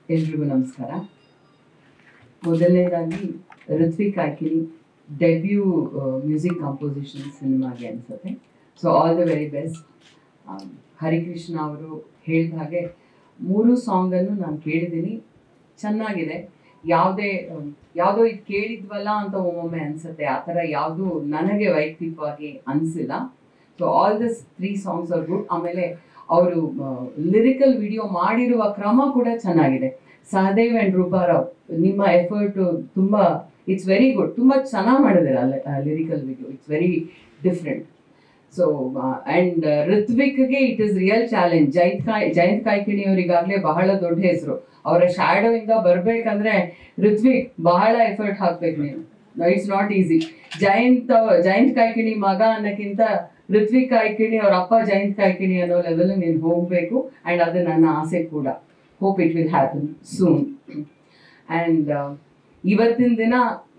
ಎಲ್ರಿಗೂ ನಮಸ್ಕಾರ. ಮೊದಲನೇದಾಗಿ Rithvik Kaikini debut music composition ಸಿನಿಮಾಗೆ ಅನಿಸುತ್ತೆ. So all the very best. Harikrishna ಅವರು ಹೇಳಿದ ಹಾಗೆ 3 ಸಾಂಗನ್ನು ನಾನು ಕೇಳಿದ್ದೀನಿ, ಚೆನ್ನಾಗಿದೆ. ಯಾವುದೋ ಇದು ಕೇಳಿದ್ವಲ್ಲ ಅಂತ ಒಮ್ಮೊಮ್ಮೆ ಅನಿಸುತ್ತೆ, ಆ ಥರ ಯಾವುದೂ ನನಗೆ ವೈಯಕ್ತಿಕವಾಗಿ ಅನಿಸಿಲ್ಲ. So all this 3 songs are good. ಆಮೇಲೆ ಅವರು ಲಿರಿಕಲ್ ವಿಡಿಯೋ ಮಾಡಿರುವ ಕ್ರಮ ಕೂಡ ಚೆನ್ನಾಗಿದೆ. ಸಹದೇವ್ ಅಂಡ್ ರೂಪಾರಾವ್, ನಿಮ್ಮ ಎಫರ್ಟ್ ತುಂಬ, ಇಟ್ಸ್ ವೆರಿ ಗುಡ್. ತುಂಬ ಚೆನ್ನಾಗಿ ಮಾಡಿದ್ದಾರೆ lyrical video, it's very different. So and ಋತ್ವಿಕ್ಗೆ it is real challenge. Jayant Kaikini ಅವರಿಗಾಗಲೇ ಬಹಳ ದೊಡ್ಡ ಹೆಸರು. ಅವರ ಶ್ಯಾಡೋ ಇಂದ ಬರ್ಬೇಕಂದ್ರೆ ಋತ್ವಿಕ್ ಬಹಳ ಎಫರ್ಟ್ ಹಾಕ್ಬೇಕು ನೀವು. It's not easy. Jayant Kaikini ಮಗ ಅನ್ನೋಕ್ಕಿಂತ ಋತ್ವಿಕ್ ಕಾಯ್ಕಿಣಿ ಅವ್ರ ಅಪ್ಪ ಜಯಂತ್ ಕಾಯ್ಕಿಣಿ ಅನ್ನೋ ಲೆವೆಲ್ ನೀನು ಹೋಗ್ಬೇಕು. ಅಂಡ್ ಅದು ನನ್ನ ಆಸೆ ಕೂಡ. Hope it will happen soon. And ಇವತ್ತಿನ ದಿನ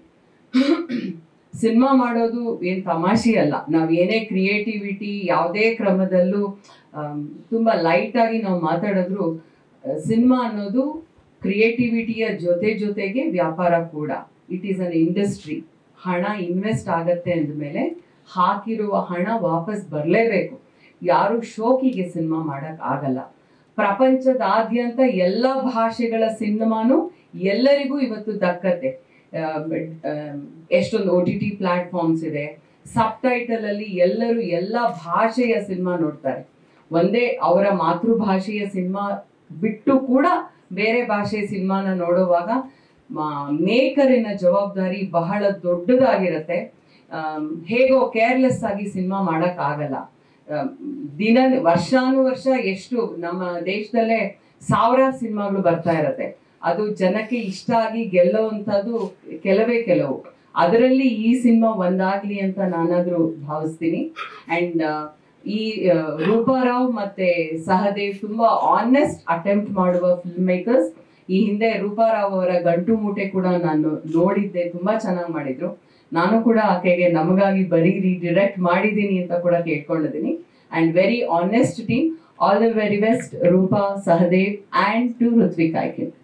ಸಿನಿಮಾ ಮಾಡೋದು ಏನು ತಮಾಷೆ ಅಲ್ಲ. ನಾವು ಏನೇ ಕ್ರಿಯೇಟಿವಿಟಿ ಯಾವುದೇ ಕ್ರಮದಲ್ಲೂ ತುಂಬ ಲೈಟಾಗಿ ನಾವು ಮಾತಾಡಿದ್ರು, ಸಿನಿಮಾ ಅನ್ನೋದು ಕ್ರಿಯೇಟಿವಿಟಿಯ ಜೊತೆಗೆ ವ್ಯಾಪಾರ ಕೂಡ. It is an industry. ಹಣ ಇನ್ವೆಸ್ಟ್ ಆಗತ್ತೆ ಅಂದಮೇಲೆ ಹಾಕಿರುವ ಹಣ ವಾಪಸ್ ಬರಲೇಬೇಕು. ಯಾರು ಶೋಕಿಗೆ ಸಿನಿಮಾ ಮಾಡೋಕ್ಕೆ ಆಗಲ್ಲ. ಪ್ರಪಂಚದಾದ್ಯಂತ ಎಲ್ಲ ಭಾಷೆಗಳ ಸಿನಿಮಾನು ಎಲ್ಲರಿಗೂ ಇವತ್ತು ದಕ್ಕತ್ತೆ. ಎಷ್ಟೊಂದು OTT ಪ್ಲಾಟ್ಫಾರ್ಮ್ಸ್ ಇದೆ. ಸಬ್ ಟೈಟಲ್ ಅಲ್ಲಿ ಎಲ್ಲರೂ ಎಲ್ಲ ಭಾಷೆಯ ಸಿನಿಮಾ ನೋಡ್ತಾರೆ. ಒಂದೇ ಅವರ ಮಾತೃಭಾಷೆಯ ಸಿನಿಮಾ ಬಿಟ್ಟು ಕೂಡ ಬೇರೆ ಭಾಷೆಯ ಸಿನಿಮಾನ ನೋಡುವಾಗ ಮೇಕರಿನ ಜವಾಬ್ದಾರಿ ಬಹಳ ದೊಡ್ಡದಾಗಿರುತ್ತೆ. ಹೇಗೋ ಕೇರ್ಲೆಸ್ ಆಗಿ ಸಿನಿಮಾ ಮಾಡೋಕ್ಕಾಗಲ್ಲ. ವರ್ಷಾನುವರ್ಷ ಎಷ್ಟು ನಮ್ಮ ದೇಶದಲ್ಲೇ ಸಾವಿರಾರು ಸಿನಿಮಾಗಳು ಬರ್ತಾ ಇರತ್ತೆ. ಅದು ಜನಕ್ಕೆ ಇಷ್ಟ ಆಗಿ ಗೆಲ್ಲುವಂಥದ್ದು ಕೆಲವು. ಅದರಲ್ಲಿ ಈ ಸಿನಿಮಾ ಒಂದಾಗ್ಲಿ ಅಂತ ನಾನಾದ್ರೂ ಭಾವಿಸ್ತೀನಿ. ಅಂಡ್ ಈ ರೂಪಾರಾವ್ ಮತ್ತೆ ಸಹದೇವ್ ತುಂಬಾ ಆನೆಸ್ಟ್ ಅಟೆಂಪ್ಟ್ ಮಾಡುವ ಫಿಲ್ಮ್ ಮೇಕರ್ಸ್. ಈ ಹಿಂದೆ ರೂಪಾರಾವ್ ಅವರ ಗಂಟು ಮೂಟೆ ಕೂಡ ನಾನು ನೋಡಿದ್ದೆ, ತುಂಬಾ ಚೆನ್ನಾಗಿ ಮಾಡಿದ್ರು. ನಾನು ಕೂಡ ಆಕೆಗೆ ನಮಗಾಗಿ ಬರೀರಿ, ಡಿರೆಕ್ಟ್ ಮಾಡಿದ್ದೀನಿ ಅಂತ ಕೂಡ ಕೇಳ್ಕೊಂಡಿದ್ದೀನಿ. And very honest team. All the very best Roopa, Sahadev and to Rithvik ಆಯ್ಕಿನ್.